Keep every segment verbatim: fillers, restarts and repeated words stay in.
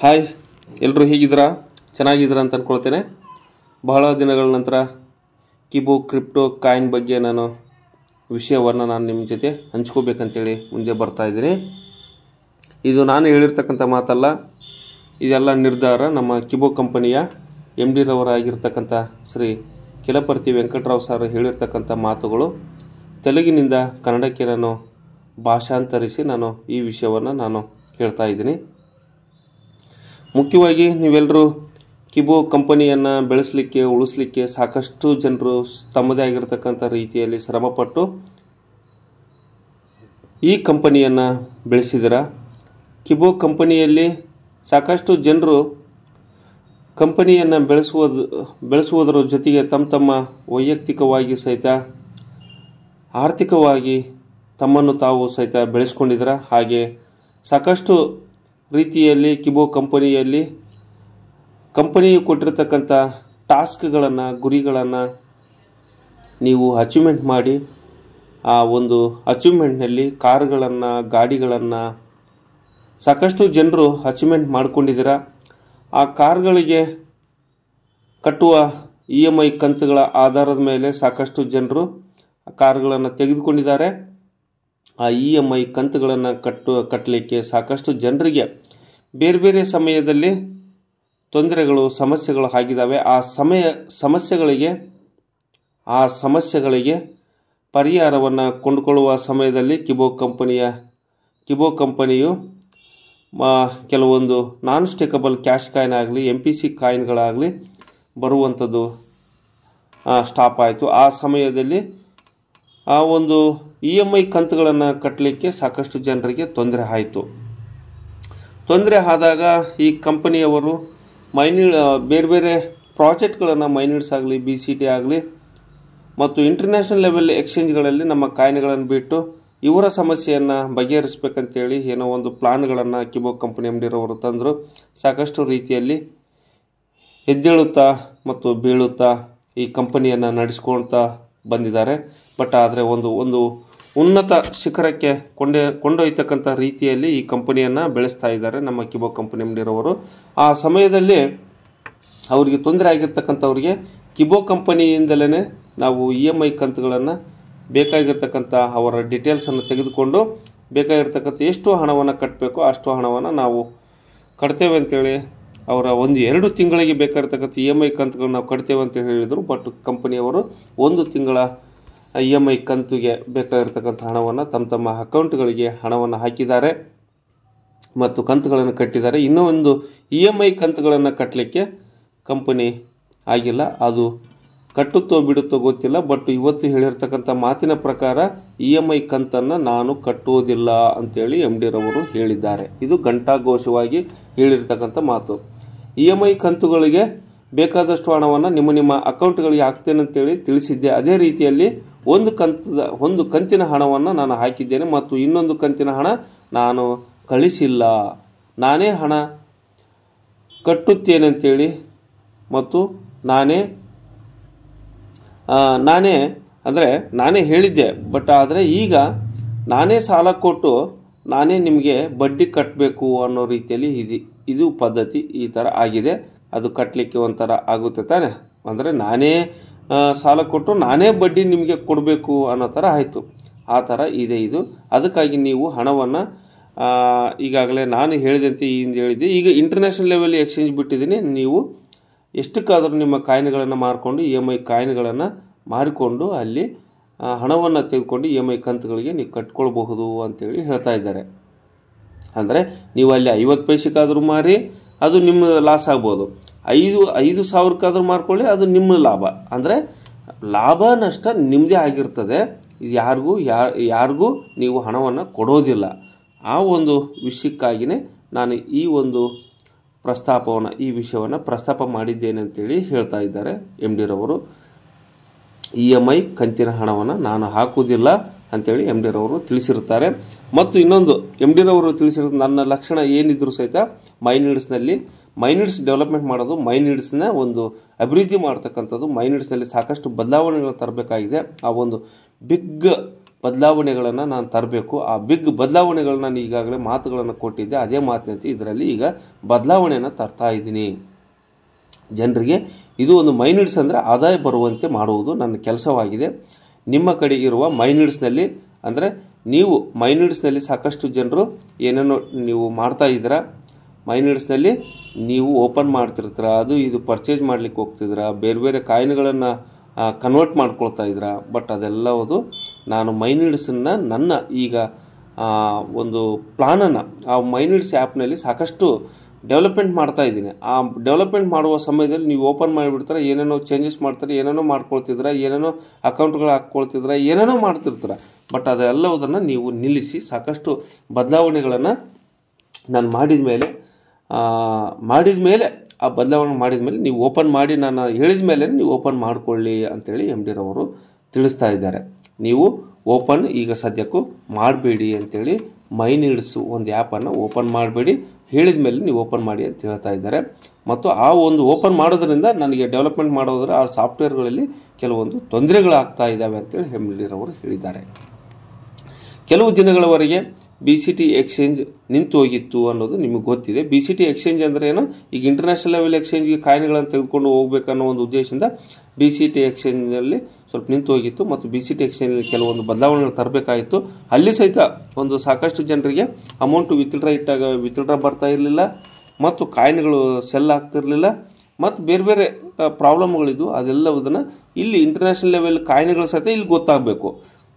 Hi, ಎಲ್ಲರೂ ಹೇಗಿದ್ದೀರಾ? ಚೆನ್ನಾಗಿದ್ದೀರಾ ಅಂತ ಅಂದ್ಕೊಳ್ತೇನೆ. ಬಹಳ ದಿನಗಳ ನಂತರ ಕಿಬೋ ಕ್ರಿಪ್ಟೋ ಕಾಯಿನ್ ಬಗ್ಗೆ ನಾನು ವಿಷಯವನ್ನು ನಾನು ನಿಮ್ಮ ಜೊತೆ ಹಂಚ್ಕೋಬೇಕಂತೇಳಿ ಮುಂದೆ ಬರ್ತಾ ಇದ್ದೀನಿ. ಇದು ನಾನು ಹೇಳಿರ್ತಕ್ಕಂಥ ಮಾತಲ್ಲ, ಇದೆಲ್ಲ ನಿರ್ಧಾರ ನಮ್ಮ ಕಿಬೋ ಕಂಪನಿಯ ಎಮ್ ಡಿ ರವರಾಗಿರ್ತಕ್ಕಂಥ ಶ್ರೀ ಕಿಲಪರ್ತಿ ವೆಂಕಟರಾವ್ ಸರ್ ಹೇಳಿರ್ತಕ್ಕಂಥ ಮಾತುಗಳು. ತೆಲುಗಿನಿಂದ ಕನ್ನಡಕ್ಕೆ ನಾನು ಭಾಷಾಂತರಿಸಿ ನಾನು ಈ ವಿಷಯವನ್ನು ನಾನು ಹೇಳ್ತಾ ಇದ್ದೀನಿ. ಮುಖ್ಯವಾಗಿ ನೀವೆಲ್ಲರೂ ಕಿಬೋ ಕಂಪನಿಯನ್ನು ಬೆಳೆಸಲಿಕ್ಕೆ ಉಳಿಸಲಿಕ್ಕೆ ಸಾಕಷ್ಟು ಜನರು ತಮ್ಮದೇ ಆಗಿರತಕ್ಕಂಥ ರೀತಿಯಲ್ಲಿ ಶ್ರಮಪಟ್ಟು ಈ ಕಂಪನಿಯನ್ನು ಬೆಳೆಸಿದಿರ. ಕಿಬೋ ಕಂಪನಿಯಲ್ಲಿ ಸಾಕಷ್ಟು ಜನರು ಕಂಪನಿಯನ್ನು ಬೆಳೆಸುವುದು ಬೆಳೆಸುವುದರ ಜೊತೆಗೆ ತಮ್ಮ ತಮ್ಮ ವೈಯಕ್ತಿಕವಾಗಿ ಸಹಿತ ಆರ್ಥಿಕವಾಗಿ ತಮ್ಮನ್ನು ತಾವು ಸಹಿತ ಬೆಳೆಸ್ಕೊಂಡಿದ್ದೀರ. ಹಾಗೆ ಸಾಕಷ್ಟು ರೀತಿಯಲ್ಲಿ ಕಿಬೋ ಕಂಪನಿಯಲ್ಲಿ ಕಂಪನಿಯು ಕೊಟ್ಟಿರತಕ್ಕಂಥ ಟಾಸ್ಕ್ಗಳನ್ನು ಗುರಿಗಳನ್ನು ನೀವು ಅಚೀವ್ಮೆಂಟ್ ಮಾಡಿ ಆ ಒಂದು ಅಚೀವ್ಮೆಂಟ್ನಲ್ಲಿ ಕಾರುಗಳನ್ನು ಗಾಡಿಗಳನ್ನು ಸಾಕಷ್ಟು ಜನರು ಅಚೀವ್ಮೆಂಟ್ ಮಾಡ್ಕೊಂಡಿದ್ದೀರ. ಆ ಕಾರ್ಗಳಿಗೆ ಕಟ್ಟುವ ಇ ಎಮ್ ಐ ಕಂತುಗಳ ಆಧಾರದ ಮೇಲೆ ಸಾಕಷ್ಟು ಜನರು ಕಾರುಗಳನ್ನು ತೆಗೆದುಕೊಂಡಿದ್ದಾರೆ. ಆ ಇ ಎಮ್ ಐ ಕಂತುಗಳನ್ನು ಕಟ್ಟು ಕಟ್ಟಲಿಕ್ಕೆ ಸಾಕಷ್ಟು ಜನರಿಗೆ ಬೇರೆ ಬೇರೆ ಸಮಯದಲ್ಲಿ ತೊಂದರೆಗಳು ಸಮಸ್ಯೆಗಳು ಆಗಿದ್ದಾವೆ. ಆ ಸಮಯ ಸಮಸ್ಯೆಗಳಿಗೆ ಆ ಸಮಸ್ಯೆಗಳಿಗೆ ಪರಿಹಾರವನ್ನು ಕೊಂಡುಕೊಳ್ಳುವ ಸಮಯದಲ್ಲಿ ಕಿಬೋ ಕಂಪನಿಯ ಕಿಬೋ ಕಂಪನಿಯು ಕೆಲವೊಂದು ನಾನ್ ಸ್ಟೇಕಬಲ್ ಕ್ಯಾಶ್ ಕಾಯಿನ್ ಆಗಲಿ ಎಮ್ ಪಿ ಸಿ ಕಾಯಿನ್ಗಳಾಗಲಿ ಬರುವಂಥದ್ದು ಸ್ಟಾಪ್ ಆಯಿತು. ಆ ಸಮಯದಲ್ಲಿ ಆ ಒಂದು ಇ ಎಮ್ ಐ ಕಂತುಗಳನ್ನು ಕಟ್ಟಲಿಕ್ಕೆ ಸಾಕಷ್ಟು ಜನರಿಗೆ ತೊಂದರೆ ಆಯಿತು. ತೊಂದರೆ ಆದಾಗ ಈ ಕಂಪನಿಯವರು ಮೈನಿ ಬೇರೆ ಬೇರೆ ಪ್ರಾಜೆಕ್ಟ್ಗಳನ್ನು ಮೈನಿಡ್ಸ್ ಆಗಲಿ ಬಿ ಸಿ ಟಿ ಆಗಲಿ ಮತ್ತು ಇಂಟರ್ನ್ಯಾಷನಲ್ ಲೆವೆಲ್ ಎಕ್ಸ್ಚೇಂಜ್ಗಳಲ್ಲಿ ನಮ್ಮ ಕಾಯಿನ್ಗಳನ್ನು ಬಿಟ್ಟು ಇವರ ಸಮಸ್ಯೆಯನ್ನು ಬಗೆಹರಿಸಬೇಕಂತೇಳಿ ಏನೋ ಒಂದು ಪ್ಲಾನ್ಗಳನ್ನು ಕಿಬೋ ಕಂಪನಿ ಎಮ್ ಡಿರವರು ತಂದರು. ಸಾಕಷ್ಟು ರೀತಿಯಲ್ಲಿ ಎದ್ದೇಳುತ್ತಾ ಮತ್ತು ಬೀಳುತ್ತಾ ಈ ಕಂಪನಿಯನ್ನು ನಡೆಸ್ಕೊಳ್ತಾ ಬಂದಿದ್ದಾರೆ. ಬಟ್ ಆದರೆ ಒಂದು ಒಂದು ಉನ್ನತ ಶಿಖರಕ್ಕೆ ಕೊಂಡೆ ಕೊಂಡೊಯ್ತಕ್ಕಂಥ ರೀತಿಯಲ್ಲಿ ಈ ಕಂಪನಿಯನ್ನು ಬೆಳೆಸ್ತಾ ಇದ್ದಾರೆ ನಮ್ಮ ಕಿಬೋ ಕಂಪನಿ ಎಮ್ ಡಿರವರು. ಆ ಸಮಯದಲ್ಲಿ ಅವರಿಗೆ ತೊಂದರೆ ಆಗಿರ್ತಕ್ಕಂಥವ್ರಿಗೆ ಕಿಬೋ ಕಂಪನಿಯಿಂದಲೇ ನಾವು ಇ ಎಮ್ ಐ ಕಂತುಗಳನ್ನು ಬೇಕಾಗಿರ್ತಕ್ಕಂಥ ಅವರ ಡೀಟೇಲ್ಸನ್ನು ತೆಗೆದುಕೊಂಡು ಬೇಕಾಗಿರ್ತಕ್ಕಂಥ ಎಷ್ಟು ಹಣವನ್ನು ಕಟ್ಟಬೇಕೋ ಅಷ್ಟು ಹಣವನ್ನು ನಾವು ಕಟ್ತೇವೆ ಅಂತೇಳಿ ಅವರ ಒಂದು ಎರಡು ತಿಂಗಳಿಗೆ ಬೇಕಾಗಿರ್ತಕ್ಕಂಥ ಇ ಎಮ್ ಐ ಕಂತುಗಳನ್ನ ನಾವು ಕಟ್ತೇವೆ ಅಂತೇಳಿ ಹೇಳಿದರು. ಬಟ್ ಕಂಪನಿಯವರು ಒಂದು ತಿಂಗಳ ಇ ಎಮ್ ಐ ಕಂತಿಗೆ ಬೇಕಾಗಿರ್ತಕ್ಕಂಥ ಹಣವನ್ನು ತಮ್ಮ ತಮ್ಮ ಅಕೌಂಟ್ಗಳಿಗೆ ಹಣವನ್ನು ಹಾಕಿದ್ದಾರೆ ಮತ್ತು ಕಂತುಗಳನ್ನು ಕಟ್ಟಿದ್ದಾರೆ. ಇನ್ನೂ ಒಂದು ಇ ಎಮ್ ಐ ಕಂತುಗಳನ್ನು ಕಟ್ಟಲಿಕ್ಕೆ ಕಂಪನಿ ಆಗಿಲ್ಲ. ಅದು ಕಟ್ಟುತ್ತೋ ಬಿಡುತ್ತೋ ಗೊತ್ತಿಲ್ಲ. ಬಟ್ ಇವತ್ತು ಹೇಳಿರ್ತಕ್ಕಂಥ ಮಾತಿನ ಪ್ರಕಾರ ಇ ಎಮ್ ಐ ಕಂತನ್ನು ನಾನು ಕಟ್ಟುವುದಿಲ್ಲ ಅಂತೇಳಿ ಎಮ್ ಡಿರವರು ಹೇಳಿದ್ದಾರೆ. ಇದು ಘಂಟಾಘೋಷವಾಗಿ ಹೇಳಿರ್ತಕ್ಕಂಥ ಮಾತು. ಇ ಎಮ್ ಐ ಕಂತುಗಳಿಗೆ ಬೇಕಾದಷ್ಟು ಹಣವನ್ನು ನಿಮ್ಮ ನಿಮ್ಮ ಅಕೌಂಟ್ಗಳಿಗೆ ಹಾಕ್ತೇನೆ ಅಂತೇಳಿ ತಿಳಿಸಿದ್ದೆ. ಅದೇ ರೀತಿಯಲ್ಲಿ ಒಂದು ಕಂತದ ಒಂದು ಕಂತಿನ ಹಣವನ್ನು ನಾನು ಹಾಕಿದ್ದೇನೆ ಮತ್ತು ಇನ್ನೊಂದು ಕಂತಿನ ಹಣ ನಾನು ಕಳಿಸಿಲ್ಲ. ನಾನೇ ಹಣ ಕಟ್ಟುತ್ತೇನೆ ಅಂತೇಳಿ ಮತ್ತು ನಾನೇ ನಾನೇ ಅಂದರೆ ನಾನೇ ಹೇಳಿದ್ದೆ. ಬಟ್ ಆದರೆ ಈಗ ನಾನೇ ಸಾಲ ಕೊಟ್ಟು ನಾನೇ ನಿಮಗೆ ಬಡ್ಡಿ ಕಟ್ಟಬೇಕು ಅನ್ನೋ ರೀತಿಯಲ್ಲಿ ಇದು ಇದು ಪದ್ಧತಿ ಈ ಥರ ಆಗಿದೆ. ಅದು ಕಟ್ಟಲಿಕ್ಕೆ ಒಂಥರ ಆಗುತ್ತೆ ತಾನೆ. ಅಂದರೆ ನಾನೇ ಸಾಲ ಕೊಟ್ಟು ನಾನೇ ಬಡ್ಡಿ ನಿಮಗೆ ಕೊಡಬೇಕು ಅನ್ನೋ ಥರ ಆಯಿತು. ಆ ಥರ ಇದೆ ಇದು. ಅದಕ್ಕಾಗಿ ನೀವು ಹಣವನ್ನು ಈಗಾಗಲೇ ನಾನು ಹೇಳಿದಂತೆ ಈ ಹಿಂದೆ ಹೇಳಿದ್ದೆ. ಈಗ ಇಂಟರ್ನ್ಯಾಷನಲ್ ಲೆವೆಲ್ ಎಕ್ಸ್ಚೇಂಜ್ ಬಿಟ್ಟಿದ್ದೀನಿ. ನೀವು ಎಷ್ಟಕ್ಕಾದರೂ ನಿಮ್ಮ ಕಾಯಿನ್ಗಳನ್ನು ಮಾರಿಕೊಂಡು ಇ ಎಮ್ ಐ ಕಾಯಿನ್ಗಳನ್ನು ಮಾರಿಕೊಂಡು ಅಲ್ಲಿ ಹಣವನ್ನು ತೆಗೆದುಕೊಂಡು ಇ ಎಮ್ ಐ ಕಂತುಗಳಿಗೆ ನೀವು ಕಟ್ಕೊಳ್ಬಹುದು ಅಂತೇಳಿ ಹೇಳ್ತಾ ಇದ್ದಾರೆ. ಅಂದರೆ ನೀವು ಅಲ್ಲಿ ಐವತ್ತು ಪೈಸೆಗಾದರೂ ಮಾರಿ ಅದು ನಿಮ್ಮ ಲಾಸ್ ಆಗ್ಬೋದು. ಐದು ಐದು ಸಾವಿರಕ್ಕಾದ್ರೂ ಮಾರ್ಕೊಳ್ಳಿ, ಅದು ನಿಮ್ಮ ಲಾಭ. ಅಂದರೆ ಲಾಭ ನಷ್ಟ ನಿಮ್ಮದೇ ಆಗಿರ್ತದೆ. ಇದು ಯಾರಿಗೂ ಯಾರು ಯಾರಿಗೂ ನೀವು ಹಣವನ್ನು ಕೊಡೋದಿಲ್ಲ. ಆ ಒಂದು ವಿಷಯಕ್ಕಾಗಿಯೇ ನಾನು ಈ ಒಂದು ಪ್ರಸ್ತಾಪವನ್ನು ಈ ವಿಷಯವನ್ನು ಪ್ರಸ್ತಾಪ ಮಾಡಿದ್ದೇನೆ ಅಂತೇಳಿ ಹೇಳ್ತಾ ಇದ್ದಾರೆ ಎಮ್ ಡಿರವರು. ಇ ಎಮ್ ಐ ಕಂತಿನ ಹಣವನ್ನು ನಾನು ಹಾಕುವುದಿಲ್ಲ ಅಂತೇಳಿ ಎಮ್ ಡಿರವರು ತಿಳಿಸಿರುತ್ತಾರೆ. ಮತ್ತು ಇನ್ನೊಂದು ಎಮ್ ಡಿರವರು ತಿಳಿಸಿರೋದು ನನ್ನ ಲಕ್ಷಣ ಏನಿದ್ರು ಸಹಿತ ಮೈನಿಡ್ಸ್ನಲ್ಲಿ ಮೈನಿಡ್ಸ್ ಡೆವಲಪ್ಮೆಂಟ್ ಮಾಡೋದು, ಮೈನಿಡ್ಸ್ನ ಒಂದು ಅಭಿವೃದ್ಧಿ ಮಾಡ್ತಕ್ಕಂಥದ್ದು, ಮೈನಿಡ್ಸ್ನಲ್ಲಿ ಸಾಕಷ್ಟು ಬದಲಾವಣೆಗಳು ತರಬೇಕಾಗಿದೆ. ಆ ಒಂದು ಬಿಗ್ ಬದಲಾವಣೆಗಳನ್ನು ನಾನು ತರಬೇಕು. ಆ ಬಿಗ್ ಬದಲಾವಣೆಗಳನ್ನ ನಾನು ಈಗಾಗಲೇ ಮಾತುಗಳನ್ನು ಕೊಟ್ಟಿದ್ದೆ, ಅದೇ ಮಾತಿನಂತೆ ಇದರಲ್ಲಿ ಈಗ ಬದಲಾವಣೆಯನ್ನು ತರ್ತಾ ಇದ್ದೀನಿ. ಜನರಿಗೆ ಇದು ಒಂದು ಮೈನಿಡ್ಸ್ ಅಂದರೆ ಆದಾಯ ಬರುವಂತೆ ಮಾಡುವುದು ನನ್ನ ಕೆಲಸವಾಗಿದೆ. ನಿಮ್ಮ ಕಡೆ ಇರುವ ಮೈನಿಡ್ಸ್ನಲ್ಲಿ ಅಂದರೆ ನೀವು ಮೈನಿಡ್ಸ್ನಲ್ಲಿ ಸಾಕಷ್ಟು ಜನರು ಏನೇನೋ ನೀವು ಮಾಡ್ತಾ ಇದ್ದೀರಾ, ಮೈನಿಡ್ಸ್ನಲ್ಲಿ ನೀವು ಓಪನ್ ಮಾಡ್ತಿರ್ತೀರ, ಅದು ಇದು ಪರ್ಚೇಸ್ ಮಾಡಲಿಕ್ಕೆ ಹೋಗ್ತಿದ್ದೀರಾ, ಬೇರೆ ಬೇರೆ ಕಾಯಿನ್ಗಳನ್ನು ಕನ್ವರ್ಟ್ ಮಾಡ್ಕೊಳ್ತಾ ಇದ್ದೀರಾ. ಬಟ್ ಅದೆಲ್ಲವುದು ನಾನು ಮೈನಿಡ್ಸನ್ನು ನನ್ನ ಈಗ ಒಂದು ಪ್ಲಾನನ್ನು ಆ ಮೈನಿಡ್ಸ್ ಆ್ಯಪ್ನಲ್ಲಿ ಸಾಕಷ್ಟು ಡೆವಲಪ್ಮೆಂಟ್ ಮಾಡ್ತಾ ಇದ್ದೀನಿ. ಆ ಡೆವಲಪ್ಮೆಂಟ್ ಮಾಡುವ ಸಮಯದಲ್ಲಿ ನೀವು ಓಪನ್ ಮಾಡಿಬಿಡ್ತಾರೆ, ಏನೇನೋ ಚೇಂಜಸ್ ಮಾಡ್ತಾರೆ, ಏನೇನೋ ಮಾಡ್ಕೊಳ್ತಿದ್ರೆ, ಏನೇನೋ ಅಕೌಂಟ್ಗಳು ಹಾಕ್ಕೊಳ್ತಿದ್ರೆ, ಏನೇನೋ ಮಾಡ್ತಿರ್ತಾರೆ. ಬಟ್ ಅದೆಲ್ಲವುದನ್ನು ನೀವು ನಿಲ್ಲಿಸಿ ಸಾಕಷ್ಟು ಬದಲಾವಣೆಗಳನ್ನು ನಾನು ಮಾಡಿದ ಮೇಲೆ ಮಾಡಿದ ಮೇಲೆ ಆ ಬದಲಾವಣೆ ಮಾಡಿದ ಮೇಲೆ ನೀವು ಓಪನ್ ಮಾಡಿ ನಾನು ಹೇಳಿದ ಮೇಲೆ ನೀವು ಓಪನ್ ಮಾಡಿಕೊಳ್ಳಿ ಅಂತೇಳಿ ಎಮ್ ಡಿರವರು ತಿಳಿಸ್ತಾ ಇದ್ದಾರೆ. ನೀವು ಓಪನ್ ಈಗ ಸದ್ಯಕ್ಕೂ ಮಾಡಬೇಡಿ ಅಂತೇಳಿ ಮೈನಿಡ್ಸ್ ಒಂದು ಆ್ಯಪನ್ನು ಓಪನ್ ಮಾಡಬೇಡಿ, ಹೇಳಿದ ಮೇಲೆ ನೀವು ಓಪನ್ ಮಾಡಿ ಅಂತ ಹೇಳ್ತಾ ಇದ್ದಾರೆ. ಮತ್ತು ಆ ಒಂದು ಓಪನ್ ಮಾಡೋದ್ರಿಂದ ನನಗೆ ಡೆವಲಪ್ಮೆಂಟ್ ಮಾಡೋದ್ರ ಆ ಸಾಫ್ಟ್ವೇರ್ಗಳಲ್ಲಿ ಕೆಲವೊಂದು ತೊಂದರೆಗಳಾಗ್ತಾ ಇದ್ದಾವೆ ಅಂತೇಳಿ ಎಮ್ ಡಿರವರು ಹೇಳಿದ್ದಾರೆ. ಕೆಲವು ದಿನಗಳವರೆಗೆ ಬಿ ಸಿ ಟಿ ಎಕ್ಸ್ಚೇಂಜ್ ನಿಂತು ಹೋಗಿತ್ತು ಅನ್ನೋದು ನಿಮಗೆ ಗೊತ್ತಿದೆ. ಬಿ ಸಿ ಟಿ ಎಕ್ಸ್ಚೇಂಜ್ ಅಂದರೆ ಏನು, ಈಗ ಇಂಟರ್ನ್ಯಾಷನಲ್ ಲೆವೆಲ್ ಎಕ್ಸ್ಚೇಂಜ್ಗೆ ಕಾಯಿನ್ಗಳನ್ನು ತೆಗೆದುಕೊಂಡು ಹೋಗ್ಬೇಕನ್ನೋ ಒಂದು ಉದ್ದೇಶದಿಂದ ಬಿ ಸಿ ಟಿ ಎಕ್ಸ್ಚೇಂಜಲ್ಲಿ ಸ್ವಲ್ಪ ನಿಂತು ಹೋಗಿತ್ತು. ಮತ್ತು ಬಿ ಸಿ ಟಿ ಎಕ್ಸ್ಚೇಂಜಲ್ಲಿ ಕೆಲವೊಂದು ಬದಲಾವಣೆಗಳು ತರಬೇಕಾಗಿತ್ತು. ಅಲ್ಲಿ ಸಹಿತ ಒಂದು ಸಾಕಷ್ಟು ಜನರಿಗೆ ಅಮೌಂಟು ವಿತ್ಡ್ರಾ ಇಟ್ಟಾಗ ವಿತ್ಡ್ರಾ ಬರ್ತಾ ಇರಲಿಲ್ಲ, ಮತ್ತು ಕಾಯಿನ್ಗಳು ಸೆಲ್ ಆಗ್ತಿರಲಿಲ್ಲ, ಮತ್ತು ಬೇರೆ ಬೇರೆ ಪ್ರಾಬ್ಲಮ್ಗಳಿದ್ವು. ಅದೆಲ್ಲವುದನ್ನು ಇಲ್ಲಿ ಇಂಟರ್ನ್ಯಾಷನಲ್ ಲೆವೆಲ್ ಕಾಯಿನ್ಗಳು ಸಹಿತ ಇಲ್ಲಿ ಗೊತ್ತಾಗಬೇಕು.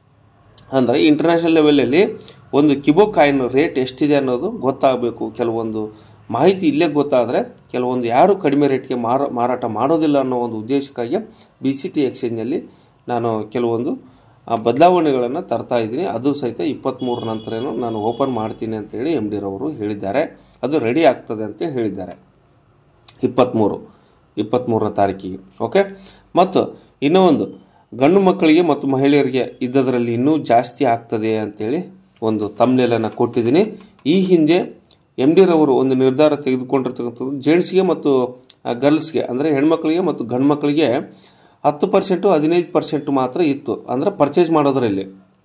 ಅಂದರೆ ಇಂಟರ್ನ್ಯಾಷನಲ್ ಲೆವೆಲಲ್ಲಿ ಒಂದು ಕಿಬೋ ಕಾಯಿನ್ ರೇಟ್ ಎಷ್ಟಿದೆ ಅನ್ನೋದು ಗೊತ್ತಾಗಬೇಕು. ಕೆಲವೊಂದು ಮಾಹಿತಿ ಇಲ್ಲೇ ಗೊತ್ತಾದರೆ ಕೆಲವೊಂದು ಯಾರು ಕಡಿಮೆ ರೇಟ್ಗೆ ಮಾರ ಮಾರಾಟ ಮಾಡೋದಿಲ್ಲ ಅನ್ನೋ ಒಂದು ಉದ್ದೇಶಕ್ಕಾಗಿ ಬಿ ಸಿ ಟಿ ಎಕ್ಸ್ಚೇಂಜಲ್ಲಿ ನಾನು ಕೆಲವೊಂದು ಬದಲಾವಣೆಗಳನ್ನು ತರ್ತಾ ಇದ್ದೀನಿ. ಅದು ಸಹಿತ ಇಪ್ಪತ್ತ್ಮೂರರ ನಂತರನೂ ನಾನು ಓಪನ್ ಮಾಡ್ತೀನಿ ಅಂತೇಳಿ ಎಮ್ ಡಿರವರು ಹೇಳಿದ್ದಾರೆ. ಅದು ರೆಡಿ ಆಗ್ತದೆ ಅಂತ ಹೇಳಿದ್ದಾರೆ ಇಪ್ಪತ್ತ್ಮೂರು ಇಪ್ಪತ್ತ್ಮೂರರ ತಾರೀಕಿಗೆ. ಓಕೆ. ಮತ್ತು ಇನ್ನೂ ಒಂದು ಗಂಡು ಮಕ್ಕಳಿಗೆ ಮತ್ತು ಮಹಿಳೆಯರಿಗೆ ಇದ್ದದರಲ್ಲಿ ಇನ್ನೂ ಜಾಸ್ತಿ ಆಗ್ತದೆ ಅಂತೇಳಿ ಒಂದು ತಮ್ನೇಲನ್ನು ಕೊಟ್ಟಿದ್ದೀನಿ. ಈ ಹಿಂದೆ ಎಮ್ ಡಿರವರು ಒಂದು ನಿರ್ಧಾರ ತೆಗೆದುಕೊಂಡಿರ್ತಕ್ಕಂಥದ್ದು ಜೆಂಟ್ಸ್ಗೆ ಮತ್ತು ಗರ್ಲ್ಸ್ಗೆ ಅಂದರೆ ಹೆಣ್ಮಕ್ಳಿಗೆ ಮತ್ತು ಗಂಡು ಮಕ್ಕಳಿಗೆ ಹತ್ತು ಪರ್ಸೆಂಟು ಹದಿನೈದು ಪರ್ಸೆಂಟು ಮಾತ್ರ ಇತ್ತು. ಅಂದರೆ ಪರ್ಚೇಸ್ ಮಾಡೋದರಲ್ಲಿ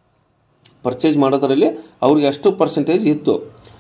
ಪರ್ಚೇಸ್ ಮಾಡೋದರಲ್ಲಿ ಅವ್ರಿಗೆ ಅಷ್ಟು ಪರ್ಸೆಂಟೇಜ್ ಇತ್ತು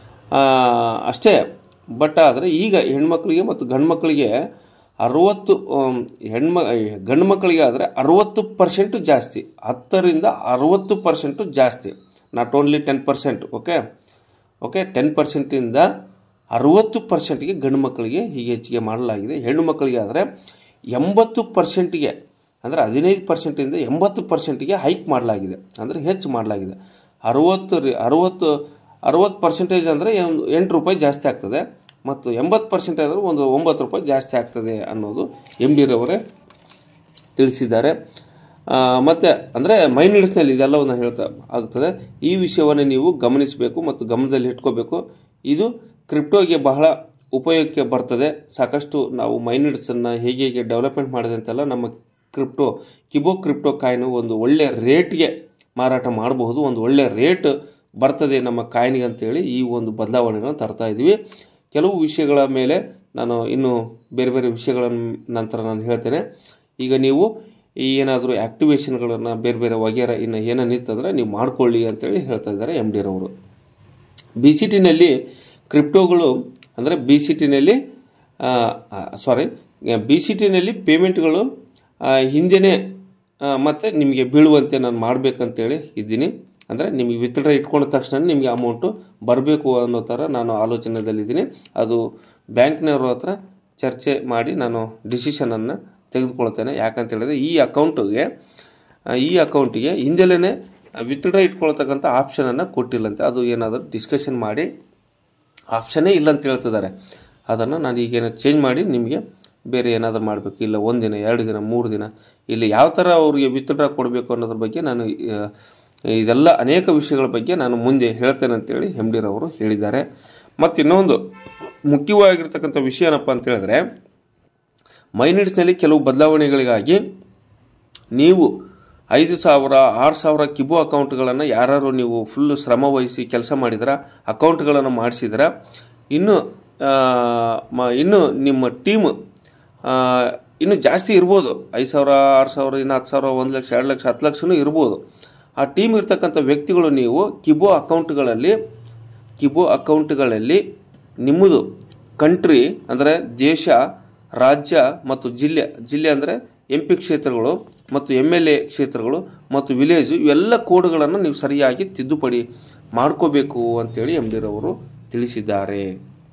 ಅಷ್ಟೇ. ಬಟ್ ಆದರೆ ಈಗ ಹೆಣ್ಮಕ್ಳಿಗೆ ಮತ್ತು ಗಂಡು ಮಕ್ಕಳಿಗೆ ಅರುವತ್ತು ಹೆಣ್ಮ ಗಂಡು ಮಕ್ಕಳಿಗೆ ಆದರೆ ಅರುವತ್ತು ಪರ್ಸೆಂಟು ಜಾಸ್ತಿ, ಹತ್ತರಿಂದ ಅರುವತ್ತು ಪರ್ಸೆಂಟು ಜಾಸ್ತಿ, not only ten percent. Okay okay ten ಪರ್ಸೆಂಟಿಂದ ಅರುವತ್ತು ಪರ್ಸೆಂಟ್ಗೆ ಗಂಡು ಮಕ್ಕಳಿಗೆ ಹೀಗೆ ಹೆಚ್ಚಿಗೆ ಮಾಡಲಾಗಿದೆ. ಹೆಣ್ಣು ಮಕ್ಕಳಿಗೆ ಆದರೆ ಎಂಬತ್ತು ಪರ್ಸೆಂಟಿಗೆ ಅಂದರೆ ಹದಿನೈದು ಪರ್ಸೆಂಟಿಂದ ಎಂಬತ್ತು ಪರ್ಸೆಂಟಿಗೆ ಹೈಕ್ ಮಾಡಲಾಗಿದೆ, ಅಂದರೆ ಹೆಚ್ಚು ಮಾಡಲಾಗಿದೆ. ಅರುವತ್ತು ಅರುವತ್ತು ಅರುವತ್ತು ಪರ್ಸೆಂಟೇಜ್ ಅಂದರೆ ಎಂಟು ರೂಪಾಯಿ ಜಾಸ್ತಿ ಆಗ್ತದೆ, ಮತ್ತು ಎಂಬತ್ತು ಪರ್ಸೆಂಟ್ ಆದರೂ ಒಂದು ಒಂಬತ್ತು ರೂಪಾಯಿ ಜಾಸ್ತಿ ಆಗ್ತದೆ ಅನ್ನೋದು ಎಮ್ ಡಿರವರೇ ತಿಳಿಸಿದ್ದಾರೆ. ಮತ್ತು ಅಂದರೆ ಮೈನಿಡ್ಸ್ನಲ್ಲಿ ಇದೆಲ್ಲವನ್ನು ಹೇಳ್ತಾ ಆಗ್ತದೆ. ಈ ವಿಷಯವನ್ನು ನೀವು ಗಮನಿಸಬೇಕು ಮತ್ತು ಗಮನದಲ್ಲಿ ಇಟ್ಕೋಬೇಕು. ಇದು ಕ್ರಿಪ್ಟೋಗೆ ಬಹಳ ಉಪಯೋಗಕ್ಕೆ ಬರ್ತದೆ. ಸಾಕಷ್ಟು ನಾವು ಮೈನಿಡ್ಸನ್ನು ಹೇಗೆ ಹೇಗೆ ಡೆವಲಪ್ಮೆಂಟ್ ಮಾಡಿದೆ ಅಂತೆಲ್ಲ ನಮ್ಮ ಕ್ರಿಪ್ಟೋ ಕಿಬೋ ಕ್ರಿಪ್ಟೋ ಕಾಯಿನು ಒಂದು ಒಳ್ಳೆಯ ರೇಟ್ಗೆ ಮಾರಾಟ ಮಾಡಬಹುದು, ಒಂದು ಒಳ್ಳೆಯ ರೇಟ್ ಬರ್ತದೆ ನಮ್ಮ ಕಾಯಿನಿಗೆ ಅಂತೇಳಿ ಈ ಒಂದು ಬದಲಾವಣೆಗಳನ್ನು ತರ್ತಾ ಇದ್ದೀವಿ. ಕೆಲವು ವಿಷಯಗಳ ಮೇಲೆ ನಾನು ಇನ್ನೂ ಬೇರೆ ಬೇರೆ ವಿಷಯಗಳ ನಂತರ ನಾನು ಹೇಳ್ತೇನೆ. ಈಗ ನೀವು ಈ ಏನಾದರೂ ಆ್ಯಕ್ಟಿವೇಷನ್ಗಳನ್ನು ಬೇರೆ ಬೇರೆ ವಗೇರ ಇನ್ನು ಏನೇನಿತ್ತಂದರೆ ನೀವು ಮಾಡ್ಕೊಳ್ಳಿ ಅಂತೇಳಿ ಹೇಳ್ತಾ ಇದ್ದಾರೆ ಎಮ್ ಡಿರವರು. ಬಿ ಸಿ ಟಿನಲ್ಲಿ ಕ್ರಿಪ್ಟೋಗಳು ಅಂದರೆ ಬಿ ಸಿ ಟಿನಲ್ಲಿ ಸಾರಿ ಬಿ ಸಿ ಟಿನಲ್ಲಿ ಪೇಮೆಂಟ್ಗಳು ಹಿಂದೆಯೇ ಮತ್ತು ನಿಮಗೆ ಬೀಳುವಂತೆ ನಾನು ಮಾಡಬೇಕಂತೇಳಿ ಇದ್ದೀನಿ. ಅಂದರೆ ನಿಮಗೆ ವಿತ್ಡ್ರಾ ಇಟ್ಕೊಂಡ ತಕ್ಷಣ ನಿಮಗೆ ಅಮೌಂಟು ಬರಬೇಕು ಅನ್ನೋ ಥರ ನಾನು ಆಲೋಚನೆಯಲ್ಲಿದ್ದೀನಿ. ಅದು ಬ್ಯಾಂಕ್ನವ್ರ ಹತ್ರ ಚರ್ಚೆ ಮಾಡಿ ನಾನು ಡಿಸಿಷನನ್ನು ತೆಗೆದುಕೊಳ್ತೇನೆ. ಯಾಕಂತ ಹೇಳಿದ್ರೆ ಈ ಅಕೌಂಟಿಗೆ ಈ ಅಕೌಂಟಿಗೆ ಹಿಂದೆಲೇ ವಿತ್ಡ್ರಾ ಇಟ್ಕೊಳ್ತಕ್ಕಂಥ ಆಪ್ಷನನ್ನು ಕೊಟ್ಟಿಲ್ಲಂತೆ. ಅದು ಏನಾದರೂ ಡಿಸ್ಕಷನ್ ಮಾಡಿ ಆಪ್ಷನ್ನೇ ಇಲ್ಲ ಅಂತ ಹೇಳ್ತಿದ್ದಾರೆ. ಅದನ್ನು ನಾನು ಈಗೇನೋ ಚೇಂಜ್ ಮಾಡಿ ನಿಮಗೆ ಬೇರೆ ಏನಾದರೂ ಮಾಡಬೇಕು, ಇಲ್ಲ ಒಂದಿನ ಎರಡು ದಿನ ಮೂರು ದಿನ ಇಲ್ಲಿ ಯಾವ ಥರ ಅವ್ರಿಗೆ ವಿತ್ಡ್ರಾ ಕೊಡಬೇಕು ಅನ್ನೋದ್ರ ಬಗ್ಗೆ ನಾನು ಇದೆಲ್ಲ ಅನೇಕ ವಿಷಯಗಳ ಬಗ್ಗೆ ನಾನು ಮುಂದೆ ಹೇಳ್ತೇನೆ ಅಂತೇಳಿ ಎಮ್ ಡಿರವರು ಹೇಳಿದ್ದಾರೆ. ಮತ್ತು ಇನ್ನೊಂದು ಮುಖ್ಯವಾಗಿರ್ತಕ್ಕಂಥ ವಿಷಯ ಏನಪ್ಪ ಅಂತ ಹೇಳಿದ್ರೆ, ಮೈನಿಡ್ಸ್ನಲ್ಲಿ ಕೆಲವು ಬದಲಾವಣೆಗಳಿಗಾಗಿ ನೀವು ಐದು ಸಾವಿರ ಆರು ಸಾವಿರ ಕಿಬೋ ಅಕೌಂಟ್ಗಳನ್ನು ಯಾರು ನೀವು ಫುಲ್ಲು ಶ್ರಮ ವಹಿಸಿ ಕೆಲಸ ಮಾಡಿದ್ರ ಅಕೌಂಟ್ಗಳನ್ನು ಮಾಡಿಸಿದ್ರ ಇನ್ನು ಇನ್ನು ನಿಮ್ಮ ಟೀಮ್ ಇನ್ನೂ ಜಾಸ್ತಿ ಇರ್ಬೋದು. ಐದು ಸಾವಿರ ಆರು ಸಾವಿರ ಇನ್ನು ಹತ್ತು ಸಾವಿರ ಒಂದು ಲಕ್ಷ ಎರಡು ಲಕ್ಷ ಹತ್ತು ಲಕ್ಷನೂ ಇರ್ಬೋದು. ಆ ಟೀಮ್ ಇರ್ತಕ್ಕಂಥ ವ್ಯಕ್ತಿಗಳು ನೀವು ಕಿಬೋ ಅಕೌಂಟ್ಗಳಲ್ಲಿ ಕಿಬೋ ಅಕೌಂಟ್ಗಳಲ್ಲಿ ನಿಮ್ಮದು ಕಂಟ್ರಿ ಅಂದರೆ ದೇಶ, ರಾಜ್ಯ ಮತ್ತು ಜಿಲ್ಲೆ ಜಿಲ್ಲೆ ಅಂದರೆ ಎಂ ಪಿ ಕ್ಷೇತ್ರಗಳು ಮತ್ತು ಎಮ್ ಎಲ್ ಎ ಕ್ಷೇತ್ರಗಳು ಮತ್ತು ವಿಲೇಜು ಇವೆಲ್ಲ ಕೋಡ್ಗಳನ್ನು ನೀವು ಸರಿಯಾಗಿ ತಿದ್ದುಪಡಿ ಮಾಡ್ಕೋಬೇಕು ಅಂತೇಳಿ ಎಮ್ ಡಿರವರು ತಿಳಿಸಿದ್ದಾರೆ.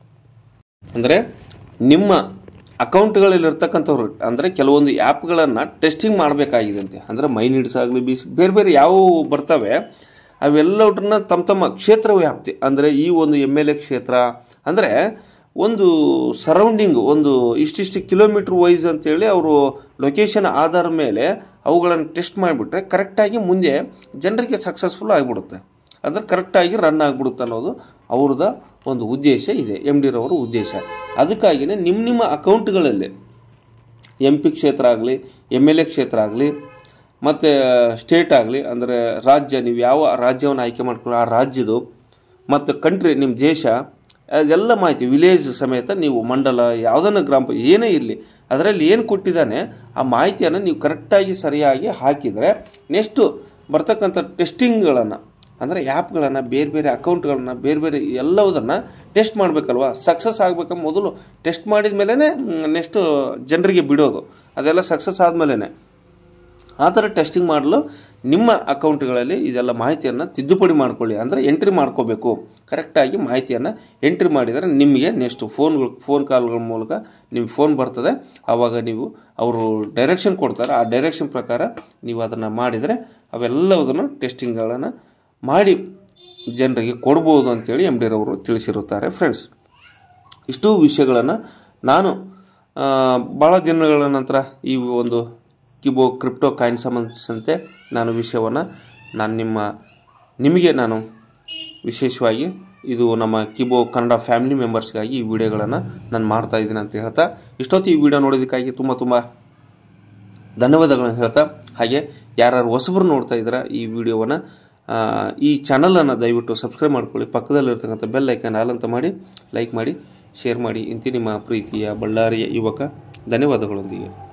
ಅಂದರೆ ನಿಮ್ಮ ಅಕೌಂಟ್ಗಳಲ್ಲಿರ್ತಕ್ಕಂಥವ್ರು ಅಂದರೆ ಕೆಲವೊಂದು ಆ್ಯಪ್ಗಳನ್ನು ಟೆಸ್ಟಿಂಗ್ ಮಾಡಬೇಕಾಗಿದಂತೆ. ಅಂದರೆ ಮೈ ನೀಡ್ಸ್ ಆಗಲಿ ಬಿ ಬೇರೆ ಬೇರೆ ಯಾವುವು ಬರ್ತವೆ ಅವೆಲ್ಲವನ್ನ ತಮ್ಮ ತಮ್ಮ ಕ್ಷೇತ್ರ ವ್ಯಾಪ್ತಿ ಅಂದರೆ ಈ ಒಂದು ಎಮ್ ಎಲ್ ಎ ಕ್ಷೇತ್ರ ಅಂದರೆ ಒಂದು ಸರೌಂಡಿಂಗು ಒಂದು ಇಷ್ಟಿಷ್ಟು ಕಿಲೋಮೀಟ್ರ್ ವೈಸ್ ಅಂತೇಳಿ ಅವರು ಲೊಕೇಶನ್ ಆಧಾರ ಮೇಲೆ ಅವುಗಳನ್ನು ಟೆಸ್ಟ್ ಮಾಡಿಬಿಟ್ರೆ ಕರೆಕ್ಟಾಗಿ ಮುಂದೆ ಜನರಿಗೆ ಸಕ್ಸಸ್ಫುಲ್ ಆಗಿಬಿಡುತ್ತೆ. ಅಂದರೆ ಕರೆಕ್ಟಾಗಿ ರನ್ ಆಗಿಬಿಡುತ್ತೆ ಅನ್ನೋದು ಅವ್ರದ್ದು ಒಂದು ಉದ್ದೇಶ ಇದೆ, ಎಮ್ ಡಿರವರ ಉದ್ದೇಶ. ಅದಕ್ಕಾಗಿಯೇ ನಿಮ್ಮ ನಿಮ್ಮ ಅಕೌಂಟ್ಗಳಲ್ಲಿ ಎಂ ಪಿ ಕ್ಷೇತ್ರ ಆಗಲಿ, ಎಮ್ ಎಲ್ ಎ ಕ್ಷೇತ್ರ ಆಗಲಿ ಮತ್ತು ಸ್ಟೇಟ್ ಆಗಲಿ ಅಂದರೆ ರಾಜ್ಯ, ನೀವು ಯಾವ ರಾಜ್ಯವನ್ನು ಆಯ್ಕೆ ಮಾಡ್ಕೊಳ್ಳೋ ಆ ರಾಜ್ಯದು ಮತ್ತು ಕಂಟ್ರಿ ನಿಮ್ಮ ದೇಶ ಅದೆಲ್ಲ ಮಾಹಿತಿ ವಿಲೇಜ್ ಸಮೇತ ನೀವು ಮಂಡಲ ಯಾವುದನ್ನು ಗ್ರಾಮ ಏನೇ ಇರಲಿ ಅದರಲ್ಲಿ ಏನು ಕೊಟ್ಟಿದ್ದಾನೆ ಆ ಮಾಹಿತಿಯನ್ನು ನೀವು ಕರೆಕ್ಟಾಗಿ ಸರಿಯಾಗಿ ಹಾಕಿದರೆ ನೆಕ್ಸ್ಟು ಬರ್ತಕ್ಕಂಥ ಟೆಸ್ಟಿಂಗ್ಗಳನ್ನು ಅಂದರೆ ಆ್ಯಪ್ಗಳನ್ನು ಬೇರೆ ಬೇರೆ ಅಕೌಂಟ್ಗಳನ್ನು ಬೇರೆ ಬೇರೆ ಎಲ್ಲವುದನ್ನು ಟೆಸ್ಟ್ ಮಾಡಬೇಕಲ್ವ. ಸಕ್ಸಸ್ ಆಗಬೇಕ ಮೊದಲು ಟೆಸ್ಟ್ ಮಾಡಿದ ಮೇಲೇ ನೆಕ್ಸ್ಟು ಜನರಿಗೆ ಬಿಡೋದು, ಅದೆಲ್ಲ ಸಕ್ಸಸ್ ಆದಮೇಲೆ ಆ ಥರ ಟೆಸ್ಟಿಂಗ್ ಮಾಡಲು ನಿಮ್ಮ ಅಕೌಂಟ್ಗಳಲ್ಲಿ ಇದೆಲ್ಲ ಮಾಹಿತಿಯನ್ನು ತಿದ್ದುಪಡಿ ಮಾಡ್ಕೊಳ್ಳಿ. ಅಂದರೆ ಎಂಟ್ರಿ ಮಾಡ್ಕೋಬೇಕು, ಕರೆಕ್ಟಾಗಿ ಮಾಹಿತಿಯನ್ನು ಎಂಟ್ರಿ ಮಾಡಿದರೆ ನಿಮಗೆ ನೆಕ್ಸ್ಟ್ ಫೋನ್ಗಳು ಫೋನ್ ಕಾಲ್ಗಳ ಮೂಲಕ ನಿಮಗೆ ಫೋನ್ ಬರ್ತದೆ. ಆವಾಗ ನೀವು ಅವರು ಡೈರೆಕ್ಷನ್ ಕೊಡ್ತಾರೆ, ಆ ಡೈರೆಕ್ಷನ್ ಪ್ರಕಾರ ನೀವು ಅದನ್ನು ಮಾಡಿದರೆ ಅವೆಲ್ಲದನ್ನು ಟೆಸ್ಟಿಂಗ್ಗಳನ್ನು ಮಾಡಿ ಜನರಿಗೆ ಕೊಡ್ಬೋದು ಅಂತೇಳಿ ಎಮ್ ಡಿರವರು ತಿಳಿಸಿರುತ್ತಾರೆ. ಫ್ರೆಂಡ್ಸ್, ಇಷ್ಟು ವಿಷಯಗಳನ್ನು ನಾನು ಭಾಳ ದಿನಗಳ ನಂತರ ಈ ಒಂದು ಕಿಬೋ ಕ್ರಿಪ್ಟೋ ಕಾಯಿನ್ ಸಂಬಂಧಿಸಿದಂತೆ ನಾನು ವಿಷಯವನ್ನು ನಾನು ನಿಮ್ಮ ನಿಮಗೆ ನಾನು ವಿಶೇಷವಾಗಿ ಇದು ನಮ್ಮ ಕಿಬೋ ಕನ್ನಡ ಫ್ಯಾಮಿಲಿ ಮೆಂಬರ್ಸ್ಗಾಗಿ ಈ ವಿಡಿಯೋಗಳನ್ನು ನಾನು ಮಾಡ್ತಾಯಿದ್ದೀನಿ ಅಂತ ಹೇಳ್ತಾ ಇಷ್ಟೊತ್ತು ಈ ವಿಡಿಯೋ ನೋಡೋದಕ್ಕಾಗಿ ತುಂಬ ತುಂಬ ಧನ್ಯವಾದಗಳನ್ನು ಹೇಳ್ತಾ, ಹಾಗೆ ಯಾರು ಹೊಸಬರು ನೋಡ್ತಾ ಇದ್ದೀರಾ ಈ ವಿಡಿಯೋವನ್ನು ಈ ಚಾನಲನ್ನು ದಯವಿಟ್ಟು ಸಬ್ಸ್ಕ್ರೈಬ್ ಮಾಡ್ಕೊಳ್ಳಿ, ಪಕ್ಕದಲ್ಲಿರ್ತಕ್ಕಂಥ ಬೆಲ್ ಐಕಾನ್ ಆಲ್ ಅಂತ ಮಾಡಿ ಲೈಕ್ ಮಾಡಿ ಶೇರ್ ಮಾಡಿ. ಇಂತಿ ನಿಮ್ಮ ಪ್ರೀತಿಯ ಬಳ್ಳಾರಿಯ ಯುವಕ. ಧನ್ಯವಾದಗಳೊಂದಿಗೆ.